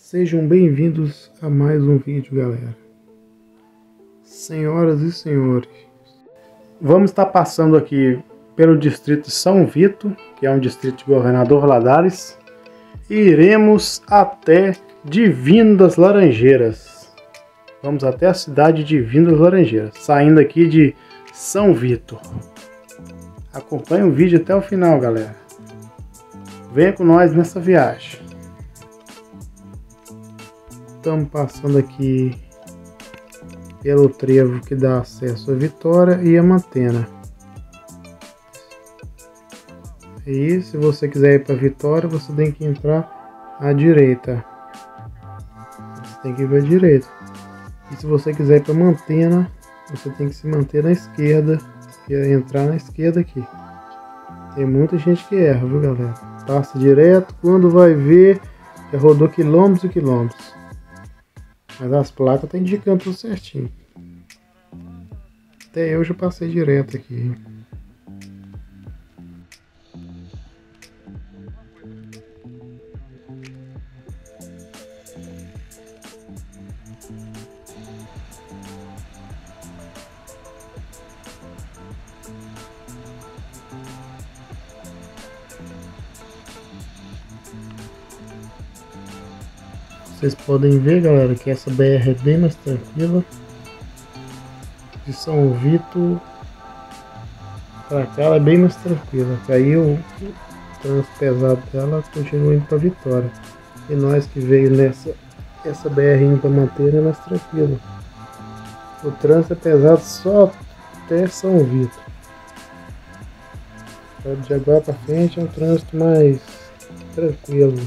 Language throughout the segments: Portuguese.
Sejam bem-vindos a mais um vídeo, galera. Senhoras e senhores, vamos estar passando aqui pelo distrito de São Vito, que é um distrito de Governador Valadares, e iremos até Divino das Laranjeiras. Vamos até a cidade de Divino das Laranjeiras, saindo aqui de São Vito. Acompanhe o vídeo até o final, galera. Venha com nós nessa viagem. Estamos passando aqui pelo trevo que dá acesso a Vitória e a Mantena. E se você quiser ir para Vitória, você tem que entrar à direita. Você tem que ir para a direita. E se você quiser ir para Mantena, você tem que se manter na esquerda e entrar na esquerda aqui. Tem muita gente que erra, viu, galera? Passa direto, quando vai ver, já rodou quilômetros e quilômetros. Mas as placas estão indicando tudo certinho. Até eu já passei direto aqui. Vocês podem ver, galera, que essa BR é bem mais tranquila. De São Vito pra cá ela é bem mais tranquila. Aí o trânsito pesado dela continua indo pra Vitória. E nós que veio essa BR indo pra Mantena é mais tranquila. O trânsito é pesado só até São Vito. De agora pra frente é um trânsito mais tranquilo.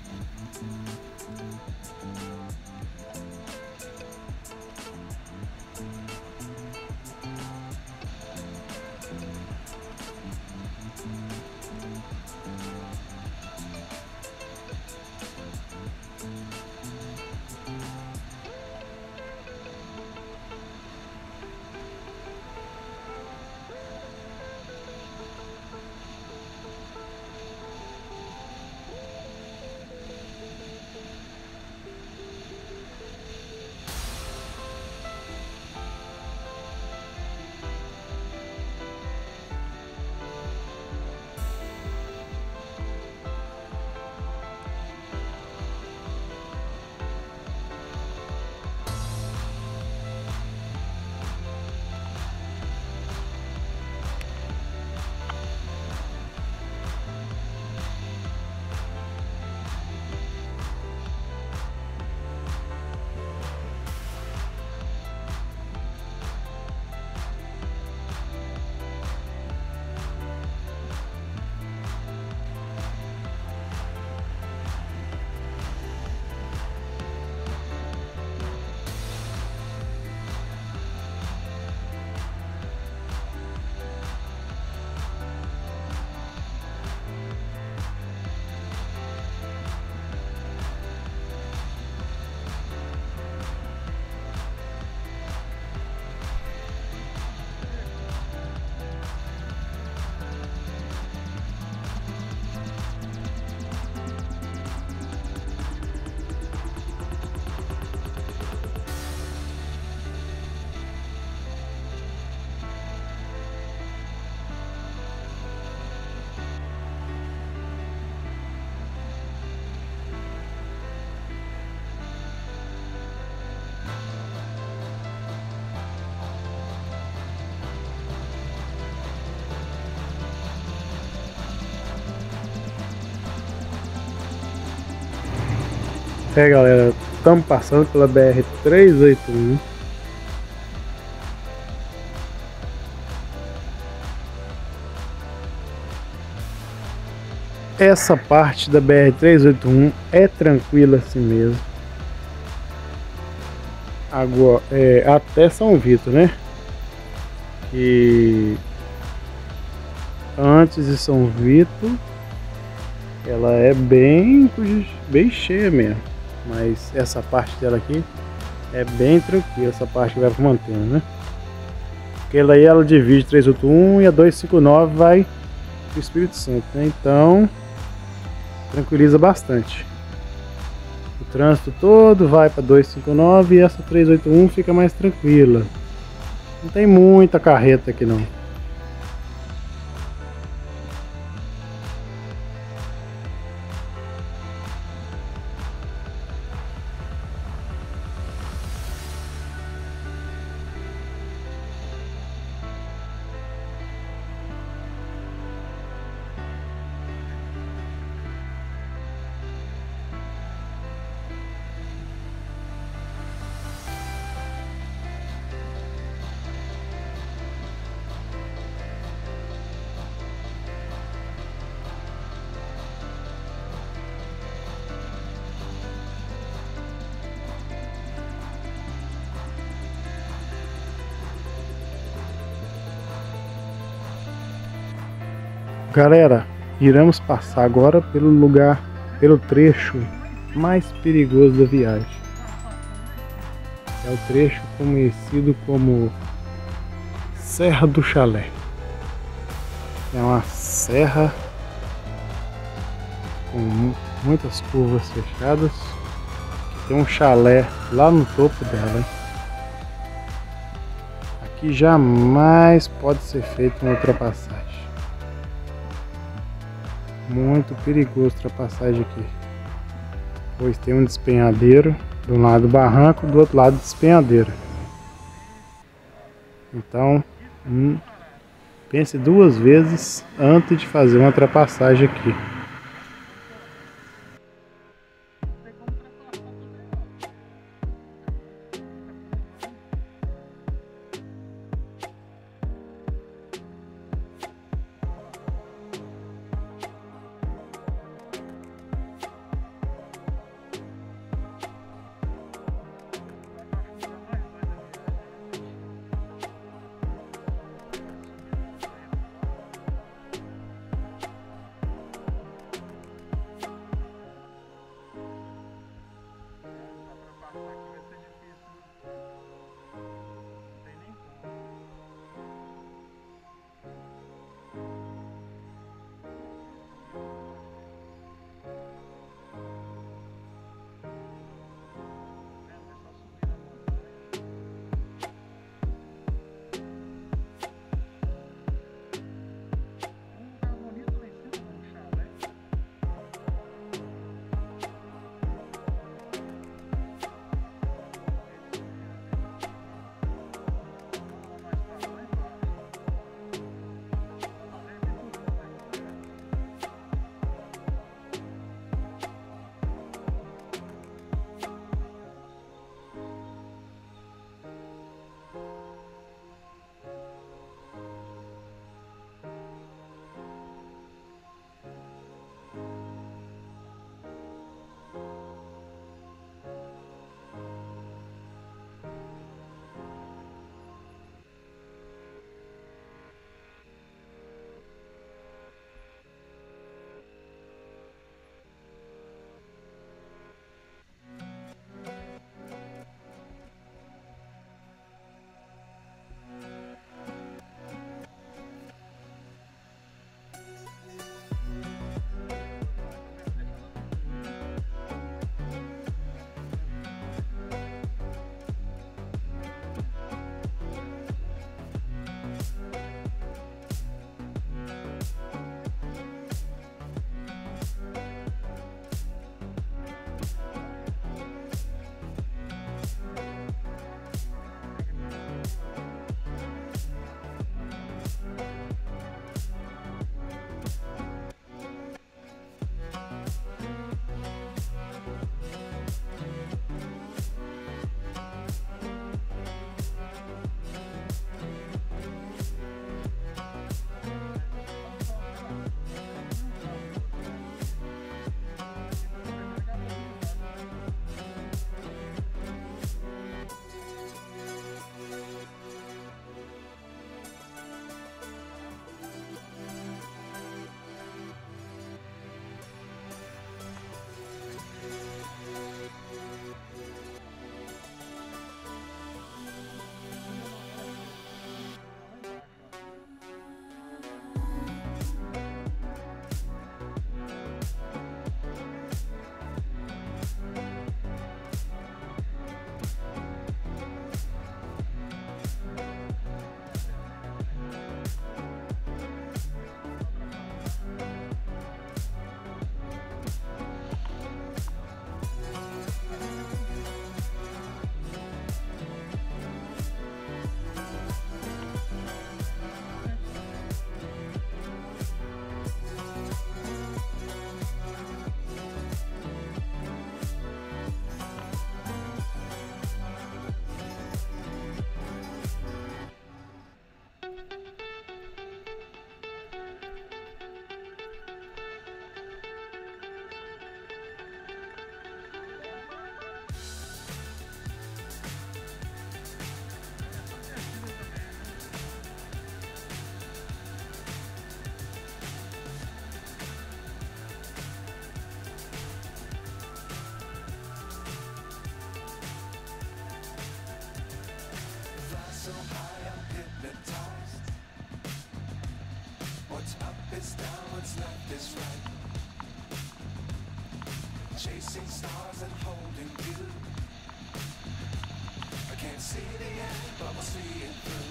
Galera, estamos passando pela BR-381. Essa parte da BR-381 é tranquila assim mesmo. Agora, até São Vito, né? E antes de São Vito, ela é bem cheia mesmo. Mas essa parte dela aqui é bem tranquila, essa parte que vai para Mantena, né? Porque aí ela divide 381 e a 259 vai para o Espírito Santo, né? Então tranquiliza bastante. O trânsito todo vai para 259 e essa 381 fica mais tranquila. Não tem muita carreta aqui não. Galera, iremos passar agora pelo trecho mais perigoso da viagem. É o trecho conhecido como Serra do Chalé. É uma serra com muitas curvas fechadas, que tem um chalé lá no topo dela. Aqui jamais pode ser feita uma ultrapassagem. Muito perigoso ultrapassagem aqui, pois tem um despenhadeiro, de um lado barranco, do outro lado despenhadeiro. Então pense duas vezes antes de fazer uma ultrapassagem aqui. chasing stars and holding you. I can't see the end, but we'll see it through.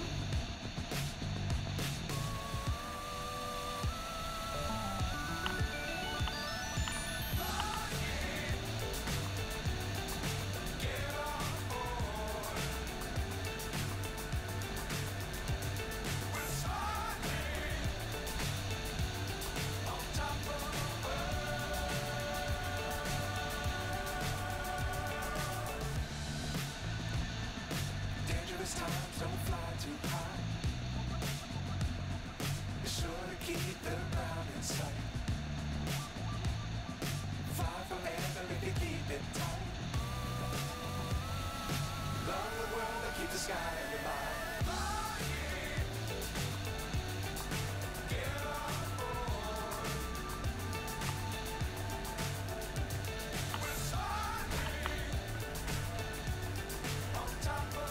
Times don't fly too high. Be sure to keep the ground in sight. Fly forever if you keep it tight. Love the world and keep the sky in your mind. Get on board. We're soaring on top of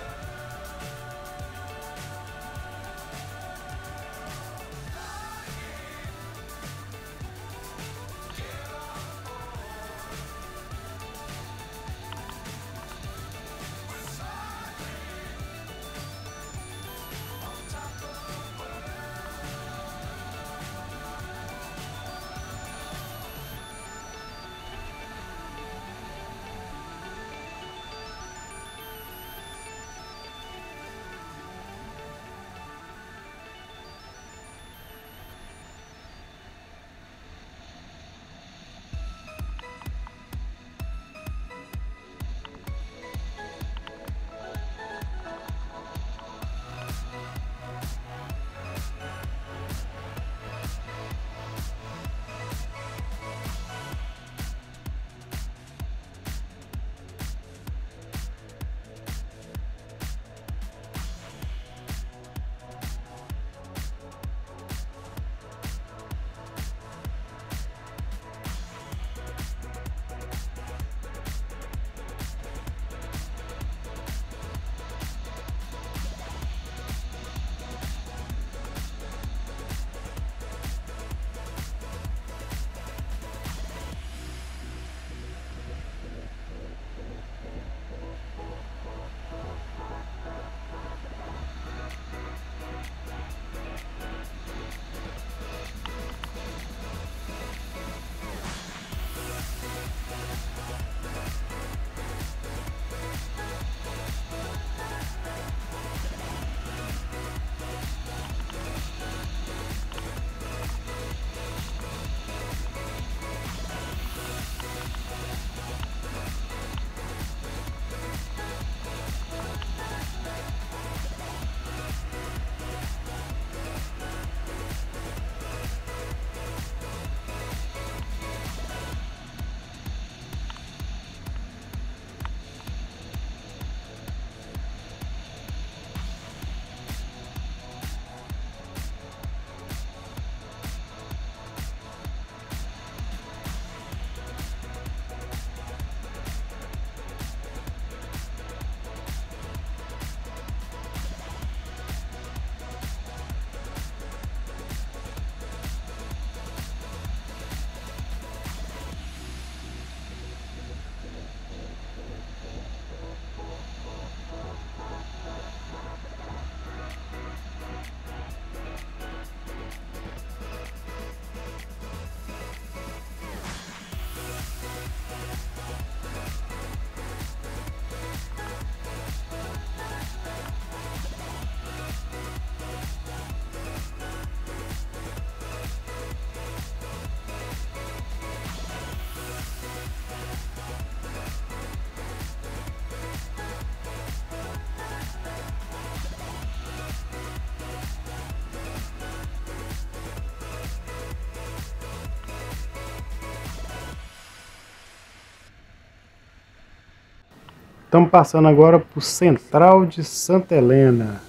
Estamos passando agora por Central de Santa Helena.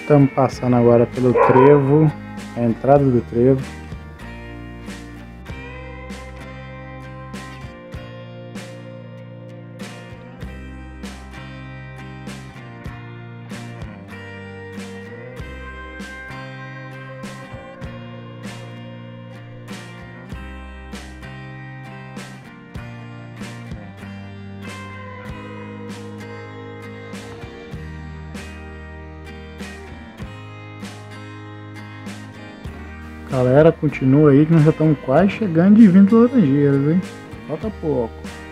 Estamos passando agora pelo trevo, a entrada do trevo. Galera, continua aí que nós já estamos quase chegando de Vindas Laranjeiras, hein? Falta pouco.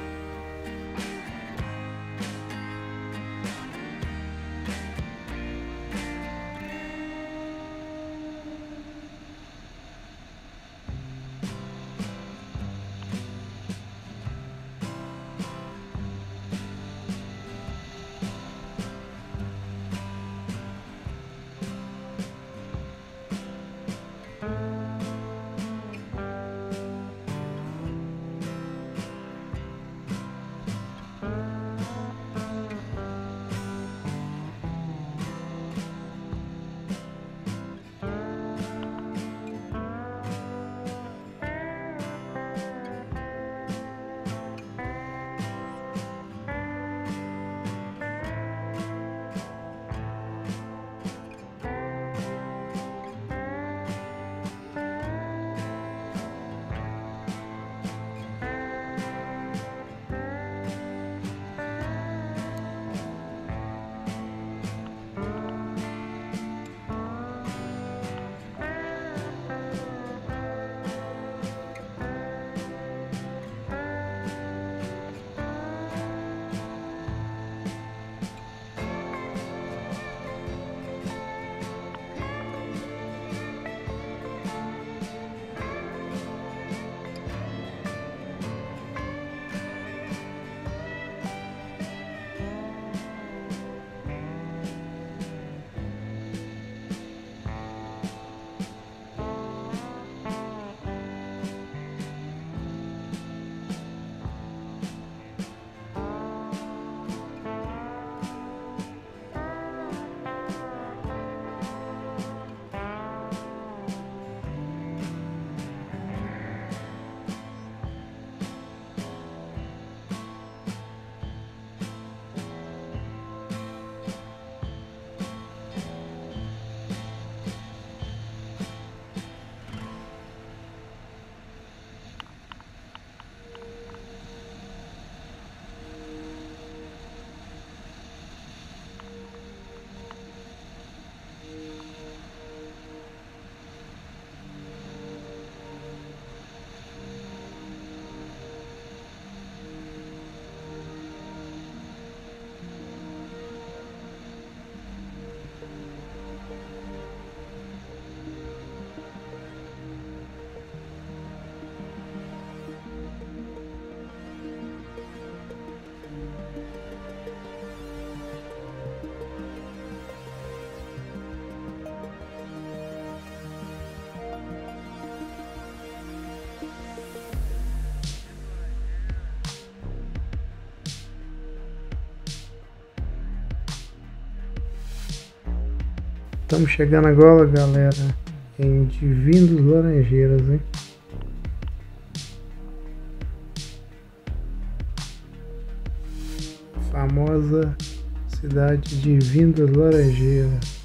Estamos chegando agora, galera, em Vindas Laranjeiras, hein? Famosa cidade de Vindas Laranjeiras.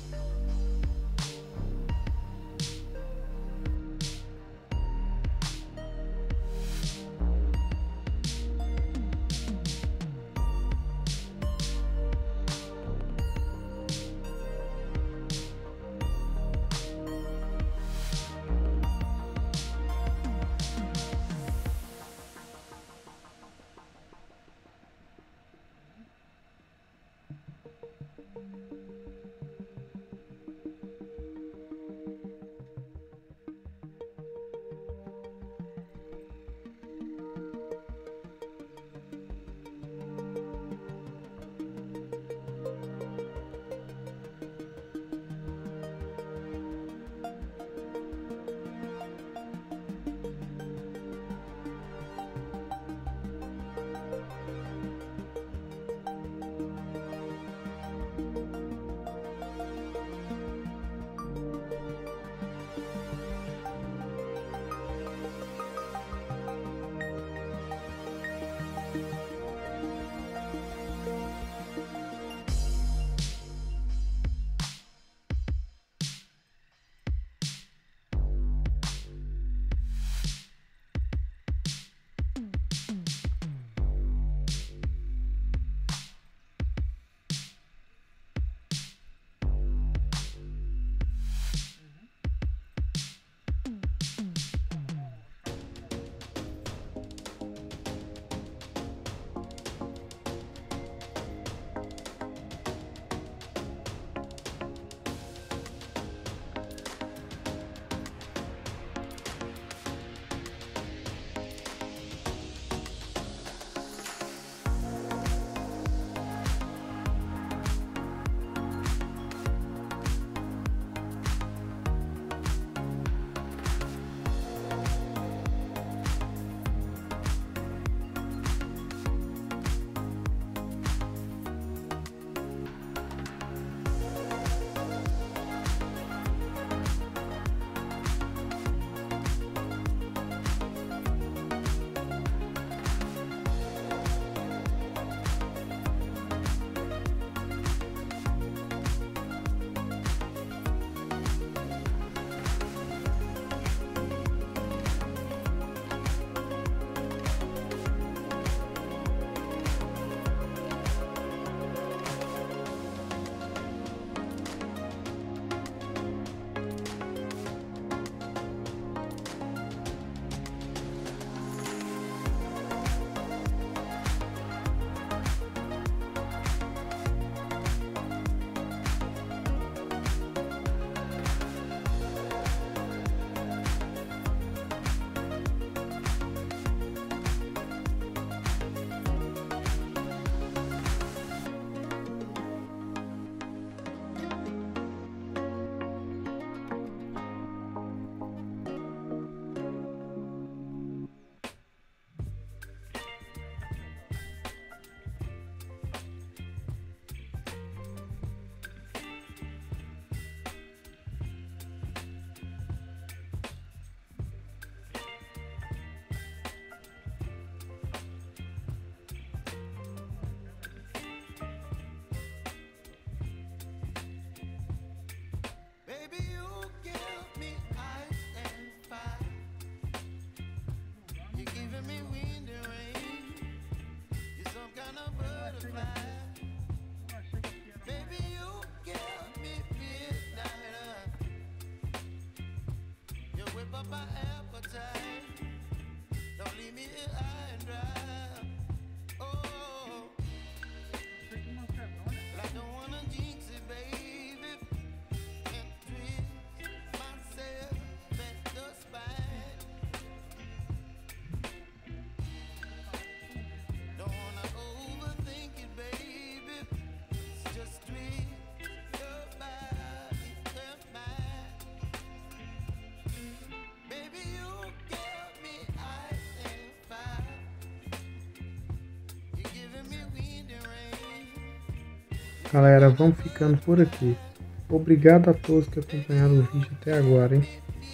Galera, vamos ficando por aqui. Obrigado a todos que acompanharam o vídeo até agora, hein?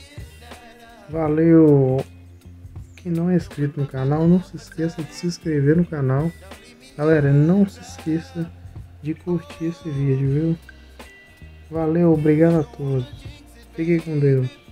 Valeu! Quem não é inscrito no canal, não se esqueça de se inscrever no canal. Galera, não se esqueça de curtir esse vídeo, viu? Valeu, obrigado a todos. Fiquem com Deus.